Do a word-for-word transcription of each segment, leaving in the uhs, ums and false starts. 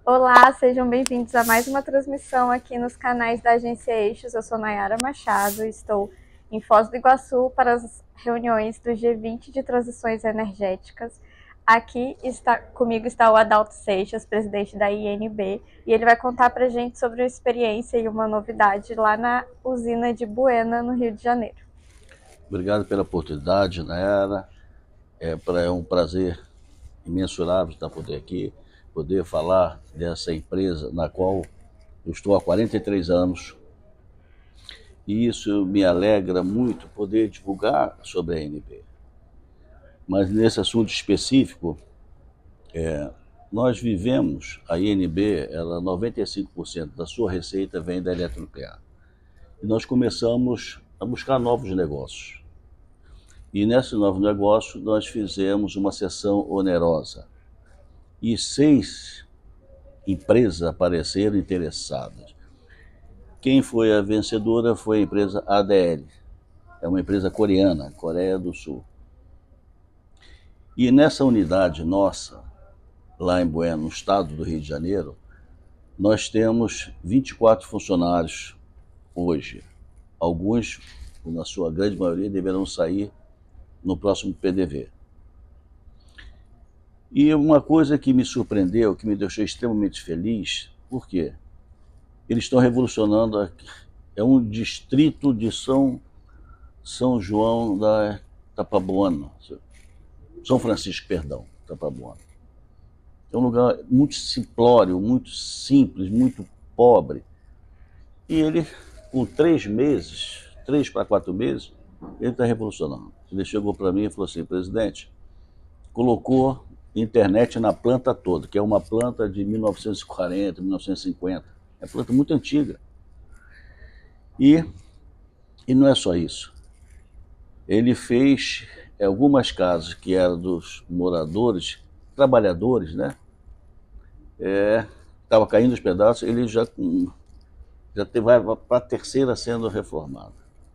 Olá, sejam bem-vindos a mais uma transmissão aqui nos canais da Agência Eixos. Eu sou Nayara Machado e estou em Foz do Iguaçu para as reuniões do G vinte de Transições Energéticas. Aqui está, comigo está o Adalto Seixas, presidente da I N B, e ele vai contar para a gente sobre uma experiência e uma novidade lá na usina de Buena, no Rio de Janeiro. Obrigado pela oportunidade, Nayara. É, é um prazer imensurável estar poder aqui, poder falar dessa empresa na qual eu estou há quarenta e três anos. E isso me alegra muito poder divulgar sobre a I N B. Mas nesse assunto específico, é, nós vivemos, a I N B, ela, noventa e cinco por cento da sua receita vem da eletronuclear. E nós começamos a buscar novos negócios. E nesse novo negócio nós fizemos uma sessão onerosa. E seis empresas apareceram interessadas. Quem foi a vencedora foi a empresa A D L. É uma empresa coreana, Coreia do Sul. E nessa unidade nossa, lá em Buena, no estado do Rio de Janeiro, nós temos vinte e quatro funcionários hoje. Alguns, na sua grande maioria, deverão sair no próximo P D V. E uma coisa que me surpreendeu, que me deixou extremamente feliz, por quê? Eles estão revolucionando, é um distrito de São, São João da Tapabuana, São Francisco, perdão, Tapabuana. É um lugar muito simplório, muito simples, muito pobre. E ele, com três meses, três para quatro meses, ele está revolucionando. Ele chegou para mim e falou assim: presidente, colocou internet na planta toda, que é uma planta de mil novecentos e quarenta, mil novecentos e cinquenta. É uma planta muito antiga. E, e não é só isso. Ele fez algumas casas que eram dos moradores, trabalhadores, né? Estava é, caindo os pedaços, ele já, já vai para a terceira sendo reformada.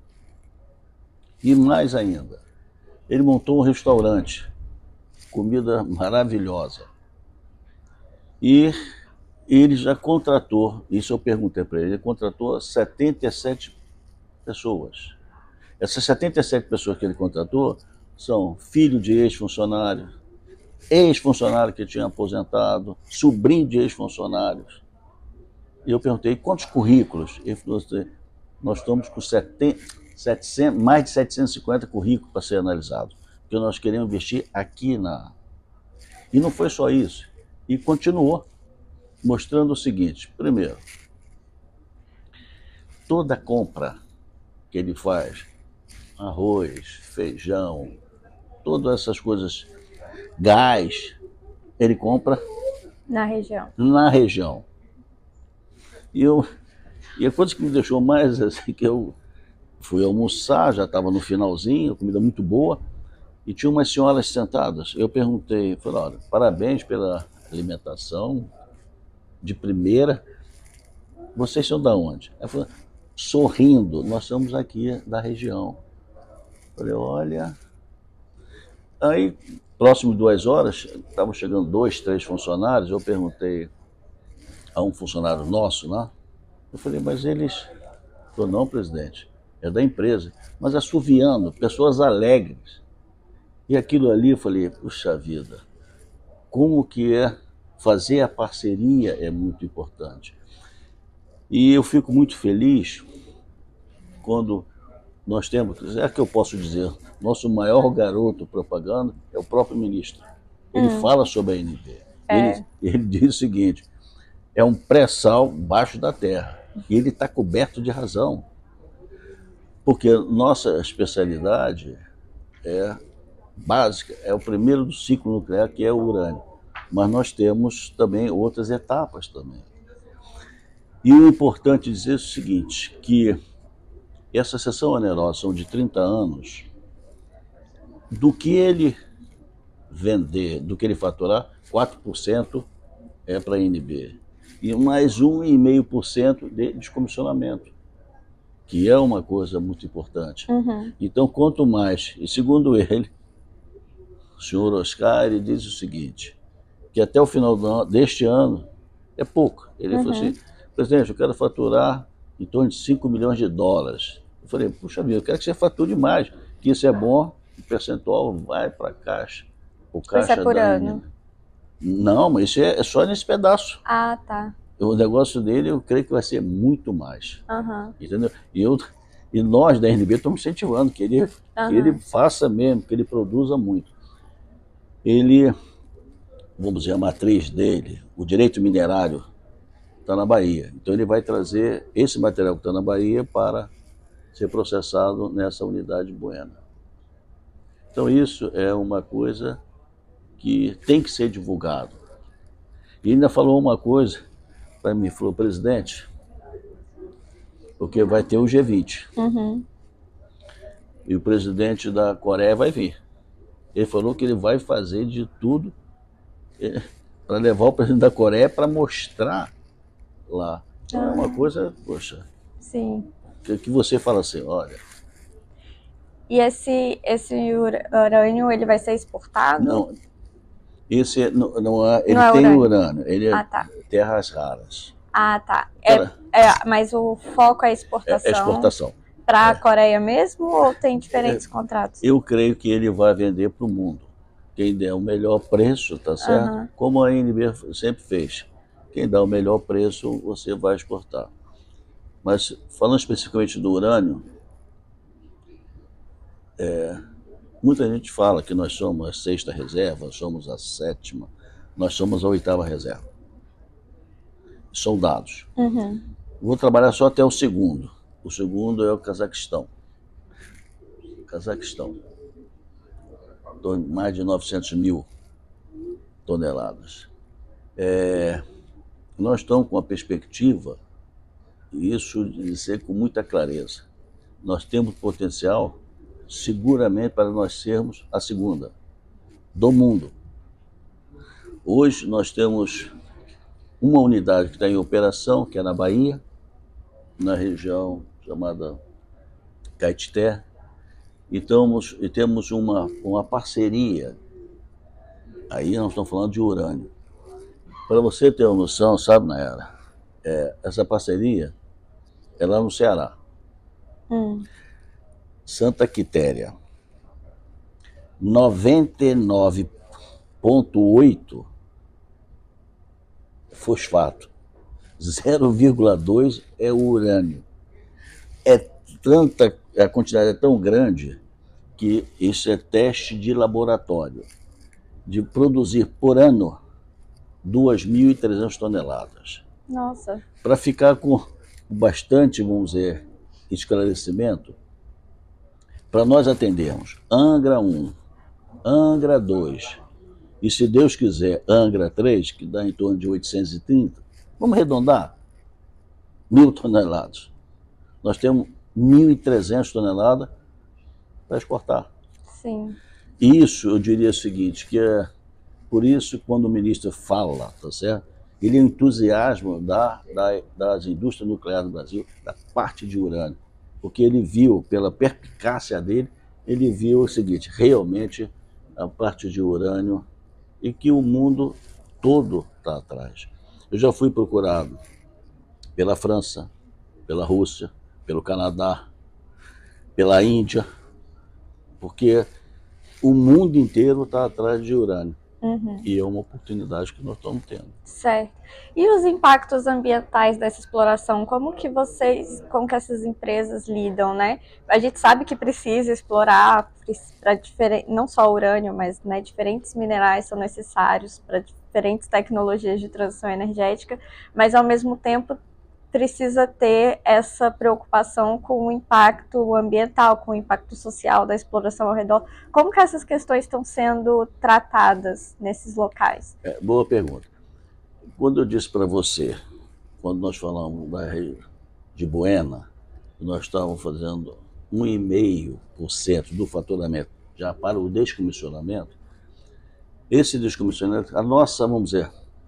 E mais ainda, ele montou um restaurante, comida maravilhosa. E ele já contratou, isso eu perguntei para ele, ele contratou setenta e sete pessoas. Essas setenta e sete pessoas que ele contratou são filho de ex-funcionários, ex-funcionário que tinha aposentado, sobrinho de ex-funcionários. E eu perguntei, quantos currículos? Ele falou assim, nós estamos com setenta, setecentos, mais de setecentos e cinquenta currículos para ser analisados, porque nós queremos investir aqui na... E não foi só isso, e continuou mostrando o seguinte: primeiro, toda compra que ele faz, arroz, feijão, todas essas coisas, gás, ele compra na região. Na região. E, eu, e a coisa que me deixou mais assim, que eu fui almoçar, já estava no finalzinho, comida muito boa, e tinha umas senhoras sentadas. Eu perguntei, falei, olha, parabéns pela alimentação de primeira. Vocês são da onde? Ela falou, sorrindo, nós somos aqui da região. Falei, olha... Aí, próximo de duas horas, estavam chegando dois, três funcionários, eu perguntei a um funcionário nosso, né? Eu falei, mas eles... Falou, não, presidente, é da empresa. Mas assoviando, pessoas alegres. E aquilo ali, eu falei, puxa vida, como que é fazer a parceria é muito importante. E eu fico muito feliz quando nós temos, é que eu posso dizer, nosso maior garoto propaganda é o próprio ministro. Ele hum. fala sobre a I N B. É. Ele, ele diz o seguinte, é um pré-sal baixo da terra. E ele está coberto de razão. Porque nossa especialidade é básica, é o primeiro do ciclo nuclear, que é o urânio. Mas nós temos também outras etapas também. E o importante dizer é o seguinte, que essa sessão onerosa são de trinta anos, do que ele vender, do que ele faturar, quatro por cento é para a I N B. E mais um vírgula cinco por cento de descomissionamento, que é uma coisa muito importante. Uhum. Então, quanto mais, e segundo ele, o senhor Oscar, ele diz o seguinte, que até o final do ano, deste ano, É pouco. Ele Uhum. falou assim, presidente, eu quero faturar em torno de cinco milhões de dólares. Eu falei, puxa vida, eu quero que você fature mais, que isso é bom, o percentual vai para a caixa. O Isso é caixa por da ano? N. Não, mas isso é, é só nesse pedaço. Ah, tá. O negócio dele, eu creio que vai ser muito mais. Uhum. Entendeu? E, eu, e nós da N B estamos incentivando que ele, Uhum. que ele faça mesmo, que ele produza muito. Ele, vamos dizer, a matriz dele, o direito minerário, está na Bahia. Então ele vai trazer esse material que está na Bahia para ser processado nessa unidade Buena. Então isso é uma coisa que tem que ser divulgado. E ainda falou uma coisa para mim, falou, presidente, porque vai ter o G vinte. Uhum. E o presidente da Coreia vai vir. Ele falou que ele vai fazer de tudo para levar o presidente da Coreia para mostrar lá. Então é uma coisa, poxa, sim. Que, que você fala assim, olha... E esse, esse urânio, ele vai ser exportado? Não, esse não, não é, ele não é tem urânio. urânio, ele é ah, tá. terras raras. Ah, tá. É, é, mas o foco é a exportação? É, é exportação. Para a é. Coreia mesmo ou tem diferentes é, contratos? Eu creio que ele vai vender para o mundo. Quem der o melhor preço, tá certo? Uhum. Como a N B sempre fez. Quem dá o melhor preço, você vai exportar. Mas falando especificamente do urânio, é, muita gente fala que nós somos a sexta reserva, somos a sétima, nós somos a oitava reserva. São dados. Uhum. Vou trabalhar só até o segundo. O segundo é o Cazaquistão. Cazaquistão. Mais de novecentos mil toneladas. É, nós estamos com a perspectiva, e isso dizer com muita clareza, nós temos potencial seguramente para nós sermos a segunda do mundo. Hoje nós temos uma unidade que está em operação, que é na Bahia, na região chamada Caetité, e, estamos, e temos uma, uma parceria, aí nós estamos falando de urânio. Para você ter uma noção, sabe, Nayara, é, essa parceria é lá no Ceará. Hum. Santa Quitéria, noventa e nove vírgula oito fosfato, zero vírgula dois é o urânio. É tanta, a quantidade é tão grande que isso é teste de laboratório, de produzir por ano duas mil e trezentas toneladas. Nossa. Para ficar com bastante, vamos dizer, esclarecimento, para nós atendermos Angra um, Angra dois e, se Deus quiser, Angra três, que dá em torno de oitocentos e trinta, vamos arredondar, mil toneladas. Nós temos mil e trezentas toneladas para exportar. Sim. Isso, eu diria o seguinte, que é por isso quando o ministro fala, tá certo? Ele é um entusiasmo da, da, das indústrias nucleares do Brasil, da parte de urânio, porque ele viu, pela perspicácia dele, ele viu o seguinte, realmente a parte de urânio e que o mundo todo está atrás. Eu já fui procurado pela França, pela Rússia, pelo Canadá, pela Índia, porque o mundo inteiro está atrás de urânio. Uhum. E é uma oportunidade que nós estamos tendo. Certo. E os impactos ambientais dessa exploração, como que vocês, como que essas empresas lidam, né? A gente sabe que precisa explorar para diferentes, não só urânio, mas né, diferentes minerais são necessários para diferentes tecnologias de transição energética, mas ao mesmo tempo precisa ter essa preocupação com o impacto ambiental, com o impacto social da exploração ao redor. Como que essas questões estão sendo tratadas nesses locais? É, boa pergunta. Quando eu disse para você, quando nós falamos da de Buena, nós estávamos fazendo um vírgula cinco por cento do faturamento já para o descomissionamento, esse descomissionamento, a nossa, vamos dizer,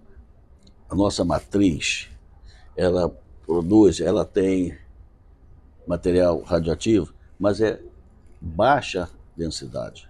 a nossa matriz, ela produz, ela tem material radioativo, mas é baixa densidade.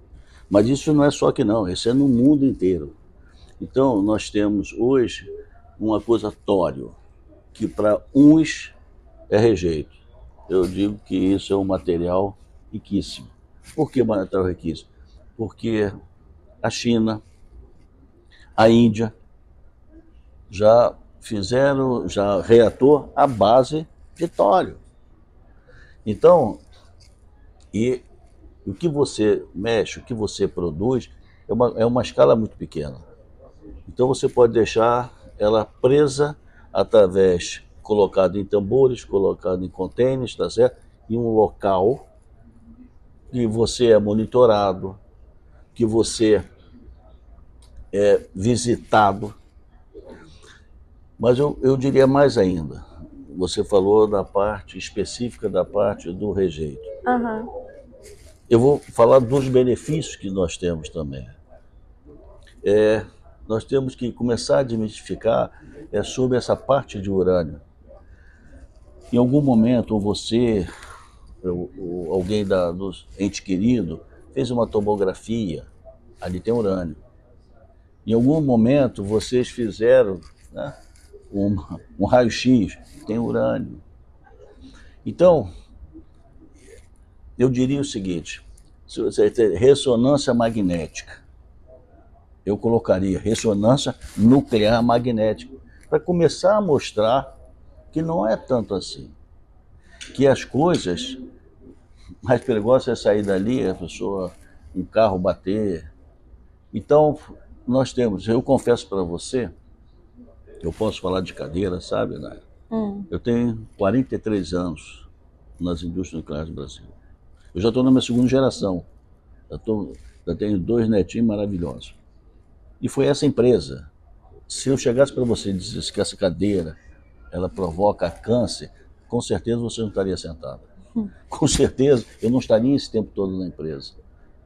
Mas isso não é só aqui não, isso é no mundo inteiro. Então nós temos hoje um acusatório que para uns é rejeito. Eu digo que isso é um material riquíssimo. Por que material riquíssimo? Porque a China, a Índia já fizeram, já reator à base de tóleo. Então, e o que você mexe, o que você produz, é uma, é uma escala muito pequena. Então você pode deixar ela presa através, colocada em tambores, colocada em contêineres, tá certo? Em um local que você é monitorado, que você é visitado. Mas eu, eu diria mais ainda. Você falou da parte específica da parte do rejeito. Uhum. Eu vou falar dos benefícios que nós temos também. É, nós temos que começar a desmistificar é, sobre essa parte de urânio. Em algum momento, você, ou, ou alguém da, dos entes queridos, fez uma tomografia, ali tem urânio. Em algum momento, vocês fizeram, né, um, um raio-x, tem urânio. Então, eu diria o seguinte, se você tem ressonância magnética, eu colocaria ressonância nuclear magnética, para começar a mostrar que não é tanto assim. Que as coisas mais perigosas é sair dali, a pessoa, um carro bater. Então, nós temos, eu confesso para você, eu posso falar de cadeira, sabe, né? Hum. Eu tenho quarenta e três anos nas indústrias nucleares do Brasil. Eu já estou na minha segunda geração. Eu tô, já tenho dois netinhos maravilhosos. E foi essa empresa. Se eu chegasse para você e dissesse que essa cadeira ela provoca câncer, com certeza você não estaria sentado. Hum. Com certeza eu não estaria esse tempo todo na empresa.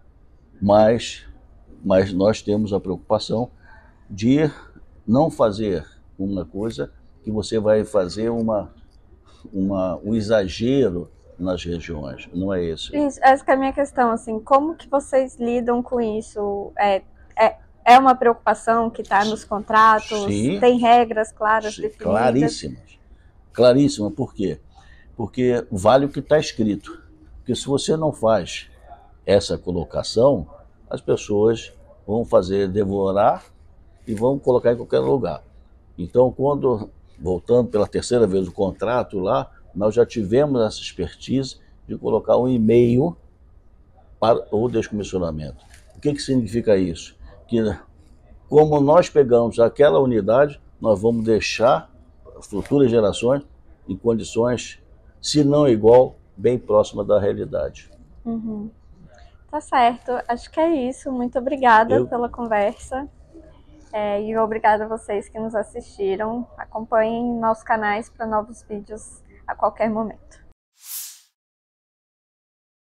Mas, mas nós temos a preocupação de não fazer uma coisa que você vai fazer uma, uma, um exagero nas regiões. Não é isso. Isso, essa que é a minha questão, assim, como que vocês lidam com isso? É, é, é uma preocupação que está nos contratos? Sim, tem regras claras sim, definidas? Claríssimas. Claríssimas. Por quê? Porque vale o que está escrito. Porque se você não faz essa colocação, as pessoas vão fazer devorar e vão colocar em qualquer lugar. Então, quando, voltando pela terceira vez o contrato lá, nós já tivemos essa expertise de colocar um e-mail para o descomissionamento. O que, que significa isso? Que como nós pegamos aquela unidade, nós vamos deixar as futuras gerações em condições, se não igual, bem próxima da realidade. Uhum. Tá certo, acho que é isso. Muito obrigada Eu... pela conversa. É, e obrigada a vocês que nos assistiram. Acompanhem nossos canais para novos vídeos a qualquer momento.